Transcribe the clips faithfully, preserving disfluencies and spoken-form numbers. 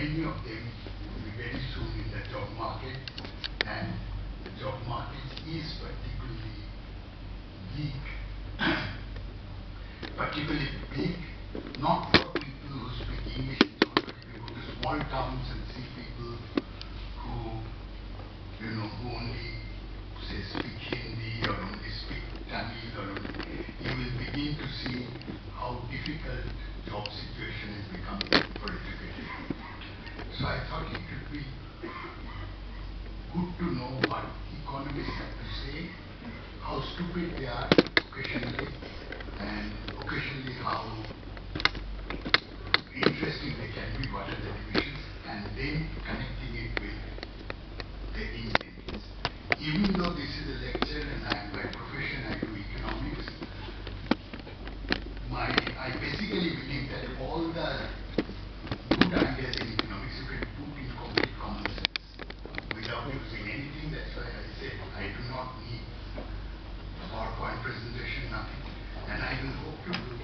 many of them will be very soon in the job market, and the job market is particularly bleak. Particularly bleak, not for people who speak English and so on, but if you go to small towns and see people who, you know, who only say speak Hindi or only speak Tamil, or only, you will begin to see how difficult job situation is becoming for education. So I thought it would be good to know what economists have to say, how stupid they are occasionally, and occasionally how interesting they can be, what are the divisions, and then connecting it with the Indians. Even though this is a lecture and I, by profession I do economics, my, I basically believe that all the good ideas in economics you can put in complete common sense without using anything. That's why I said I do not need a PowerPoint presentation, nothing. And I will hope to do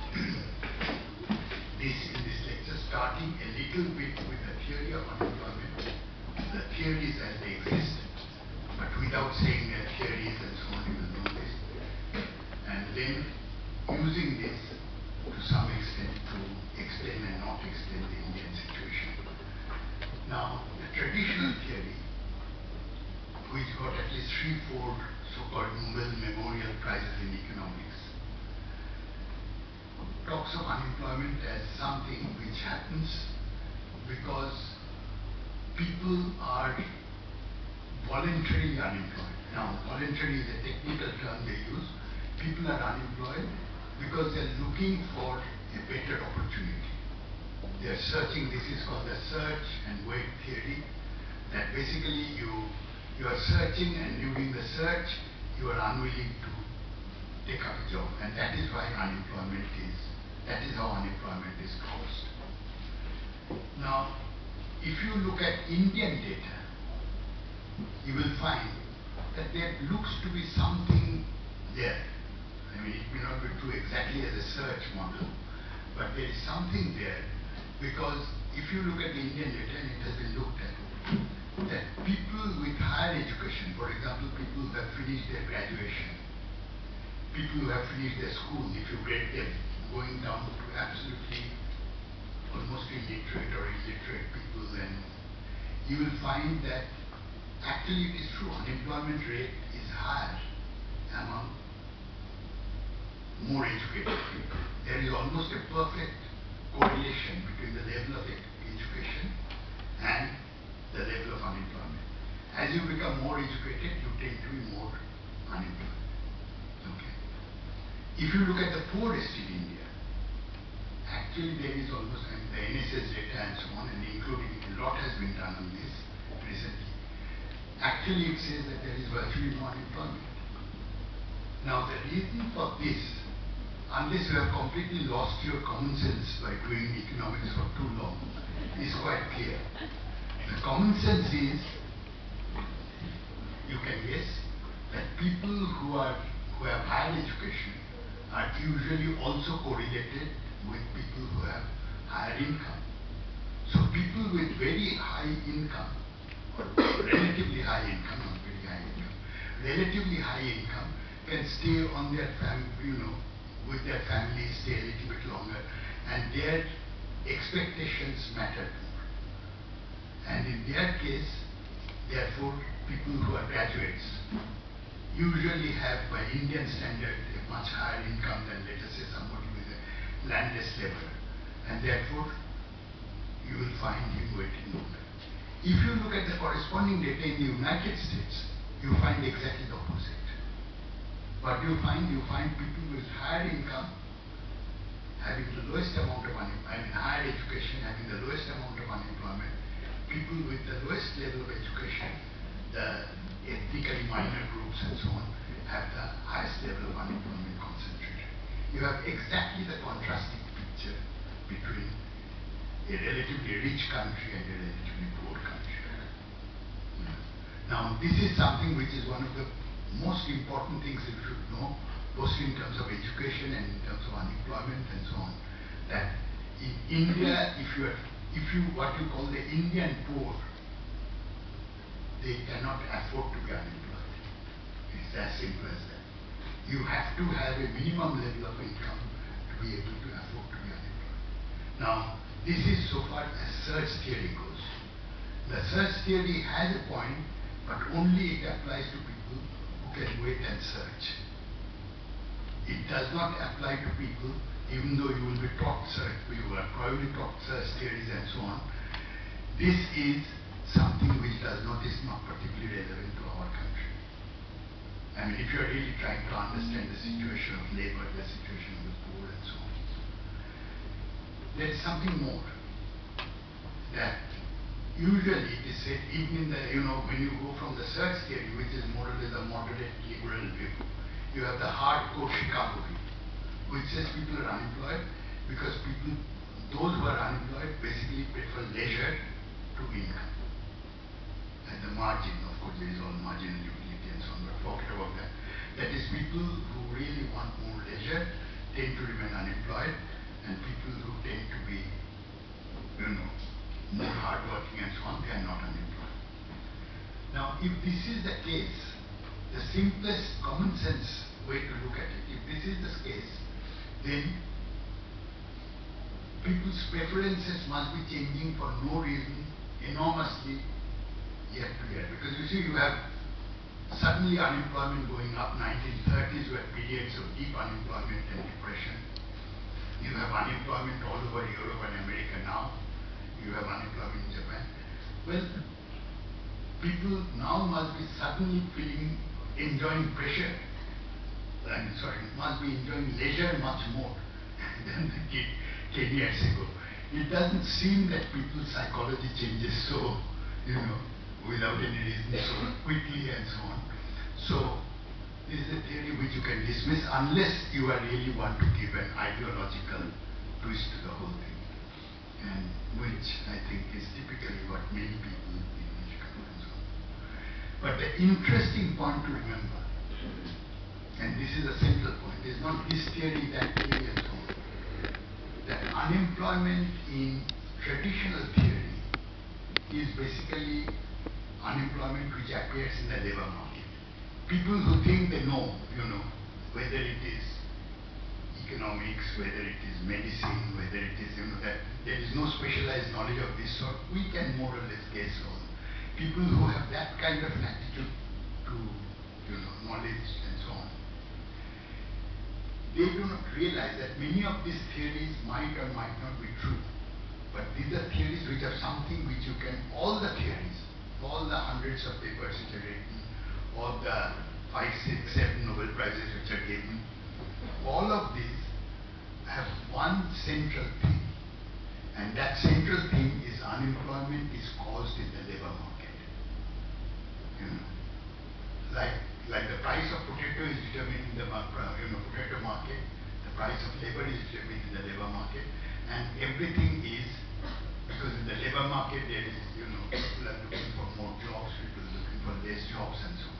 this in this lecture, starting a little bit with the theory of unemployment, the theories as they exist, but without saying that theories and so on, you will know this. And then using this to some extent to explain and not explain the Indian situation. Now, the traditional theory, which got at least three, four so-called Nobel Memorial Prizes in economics, talks of unemployment as something which happens because people are voluntarily unemployed. Now, voluntary is a technical term they use. People are unemployed because they're looking for a better opportunity. They're searching, this is called the search and wait theory, that basically you, you are searching, and during the search, you are unwilling to take up a job. And that is why unemployment is, that is how unemployment is caused. Now, if you look at Indian data, you will find that there looks to be something there. I mean, it may not be true exactly as a search model, but there is something there, because if you look at the Indian data, and it has been looked at, that people with higher education, for example, people who have finished their graduation, people who have finished their school, if you grade them, going down to absolutely almost illiterate or illiterate people, then you will find that actually it is true, unemployment rate is higher among more educated people. There is almost a perfect correlation between the level of education and the level of unemployment. As you become more educated, you tend to be more unemployed. Okay. If you look at the poorest in India, actually there is almost, and the N S S data and so on, and including a lot has been done on this recently. Actually, it says that there is virtually no unemployment. Now, the reason for this, unless you have completely lost your common sense by doing economics for too long, is quite clear. The common sense is, you can guess, that people who are who have higher education are usually also correlated with people who have higher income. So people with very high income, or relatively high income, not very high income, relatively high income can stay on their family, you know, with their family, stay a little bit longer, and their expectations matter more. And in their case, therefore, people who are graduates usually have, by Indian standard, a much higher income than, let us say, somebody with a landless labor, and therefore you will find him waiting longer. If you look at the corresponding data in the United States, you find exactly the opposite. What you find, you find people with higher income having the lowest amount of unemployment, I mean higher education having the lowest amount of unemployment, people with the lowest level of education, the ethnically minor groups and so on, have the highest level of unemployment concentrated. You have exactly the contrasting picture between a relatively rich country and a relatively poor country. Now, this is something which is one of the most important things you should know, both in terms of education and in terms of unemployment and so on, that in India, if you are if you, what you call the Indian poor, they cannot afford to be unemployed. It's as simple as that. You have to have a minimum level of income to be able to afford to be unemployed. Now, this is so far as search theory goes. The search theory has a point, but only it applies to people who can wait and search. It does not apply to people, even though you will be taught search, you are probably taught search theories and so on. This is something which does not, is not particularly relevant to our country. I mean, if you are really trying to understand the situation of labor, the situation of the poor and so on. There is something more, that usually it is said, even in the, you know, when you go from the search theory, which is more or less a moderate liberal view, you have the hardcore Chicago view, which says people are unemployed because people, those who are unemployed basically prefer leisure to income. At the margin, of course, there is all marginal utility and so on, but forget about that. That is, people who really want more leisure tend to remain unemployed, and people who tend to be, you know, more hardworking and so on, they are not unemployed. Now, if this is the case, the simplest common sense way to look at it, if this is the case, then people's preferences must be changing for no reason enormously year to year. Because you see, you have suddenly unemployment going up. nineteen thirties were periods of deep unemployment and depression. You have unemployment all over Europe and America now. You have unemployment in Japan. Well, people now must be suddenly feeling, enjoying pressure. I mean, sorry, must be enjoying leisure much more than they did ten years ago. It doesn't seem that people's psychology changes so, you know, without any reason, so quickly and so on. So, this is a theory which you can dismiss unless you are really want to give an ideological twist to the whole thing, and which I think is typically what many people in Chicago and so on. But the interesting point to remember, and this is a central point, is not this theory, that theory and so on, that unemployment in traditional theory is basically unemployment which appears in the labor market. People who think they know, you know, whether it is economics, whether it is medicine, whether it is, you know, that there is no specialized knowledge of this sort, we can more or less guess on. People who have that kind of an attitude to, you know, knowledge and so on, they do not realize that many of these theories might or might not be true. But these are theories which are something which you can, all the theories, all the hundreds of papers which are written, all the five, six, seven Nobel Prizes which are given, all of these have one central theme. And that central theme is unemployment is caused in the labor market. You know, like, like the price of potato is determined in the you know, potato market, the price of labor is determined in the labor market, and everything is, because in the labor market there is, you know, people are looking for more jobs, people are looking for less jobs and so on.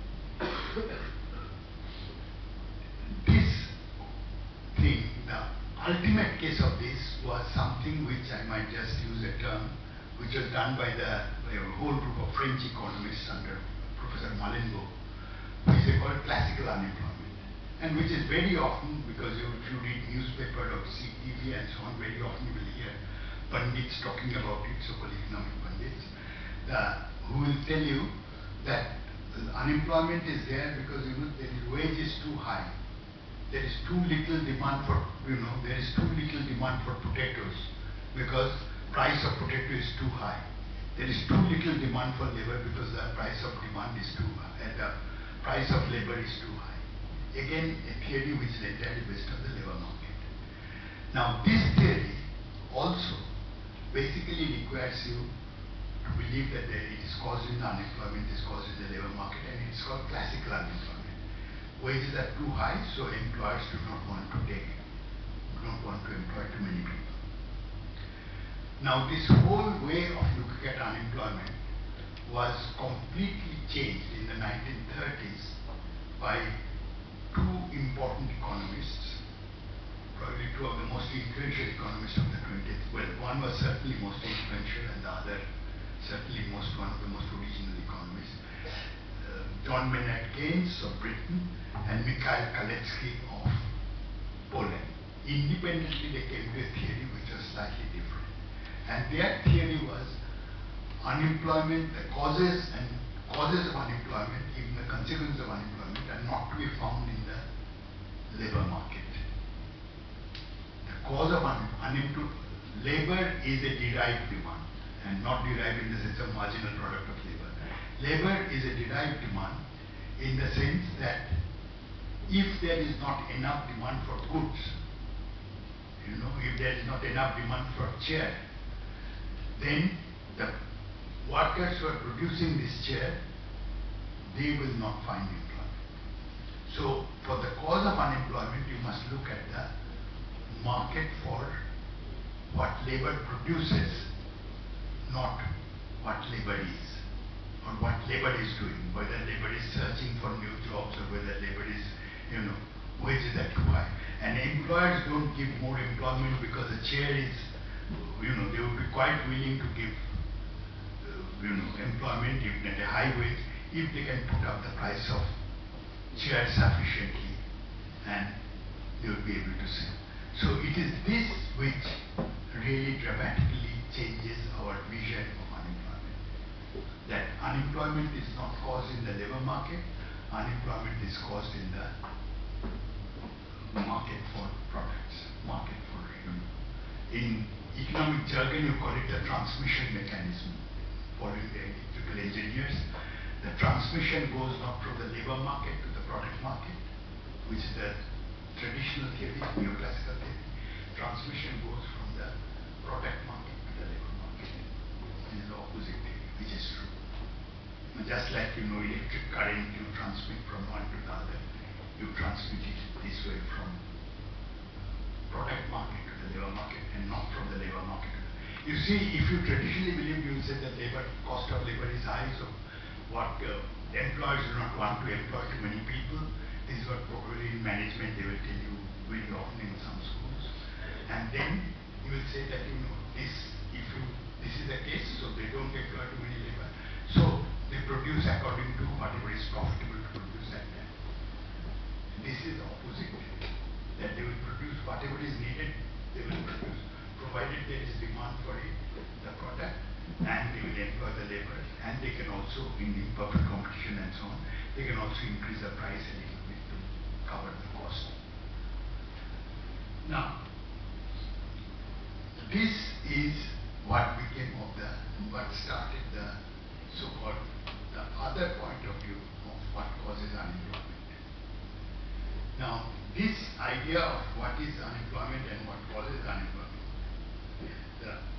This thing, the ultimate case of this was something which I might just use a term, which was done by the by a whole group of French economists under Professor Malengo, which they call classical unemployment, and which is very often, because you, if you read newspaper or see T V and so on, very often you will hear pundits talking about it, so-called economic pundits, the, who will tell you that unemployment is there because, you know, the wage is too high. There is too little demand for, you know, there is too little demand for potatoes because price of potato is too high. There is too little demand for labor because the price of demand is too high, and the price of labor is too high. Again, a theory which is entirely based on the labor market. Now, this theory also basically requires you to believe that there, it is caused in the unemployment, is caused in the labor market, and it's called classical unemployment. Wages are too high, so employers do not want to take, do not want to employ too many people. Now, this whole way of looking at unemployment was completely changed in the nineteen thirties by two important economists, probably two of the most influential economists of the twentieth, well, one one was certainly most influential and the other certainly most one of the most original economists. Uh, John Maynard Keynes of Britain and Mikhail Kalecki of Poland. Independently they came to a theory which was slightly different. And their theory was unemployment, the causes and causes of unemployment, even the consequences of unemployment are not to be found in the labor market. The cause of un unemployment, labor is a derived demand and not derived in the sense of marginal product of labor. Labor is a derived demand in the sense that if there is not enough demand for goods, you know, if there is not enough demand for chair, then the workers who are producing this chair, they will not find employment. So for the cause of unemployment, you must look at the market for what labor produces, not what labor is, or what labor is doing, whether labor is searching for new jobs or whether labor is, you know, wages are too high. And employers don't give more employment because the chair is, you know, they would be quite willing to give you know, employment even at a high wage if they can put up the price of chairs sufficiently and they would be able to sell. So it is this which really dramatically changes our vision of unemployment. That unemployment is not caused in the labor market, unemployment is caused in the market for products, market for, you know, in economic jargon you call it the transmission mechanism. Following the electrical engineers, the transmission goes not from the labor market to the product market, which is the traditional theory, neoclassical theory. Transmission goes from the product market to the labor market. This is the opposite theory, which is true. Just like, you know, electric current, you transmit from one to the other, you transmit it this way from product market to the labor market and not from the labor market to the. You see, if you traditionally believe, you will say that labor, cost of labor is high, so what uh, employers do not want to employ too many people. This is what probably in management they will tell you very often in some schools. And then you will say that, you know, this, if you, this is the case, so they don't employ too many labor. So they produce according to whatever is profitable to produce at that. This is the opposite, that they will produce whatever is needed, they will produce, provided there is demand for it, the product, and they will employ the labor, and they can also, in imperfect competition and so on, they can also increase the price a little bit to cover the cost. Now, this is what became of the, what started the so-called, the other point of view of what causes unemployment. Now, this idea of what is unemployment and what causes unemployment, the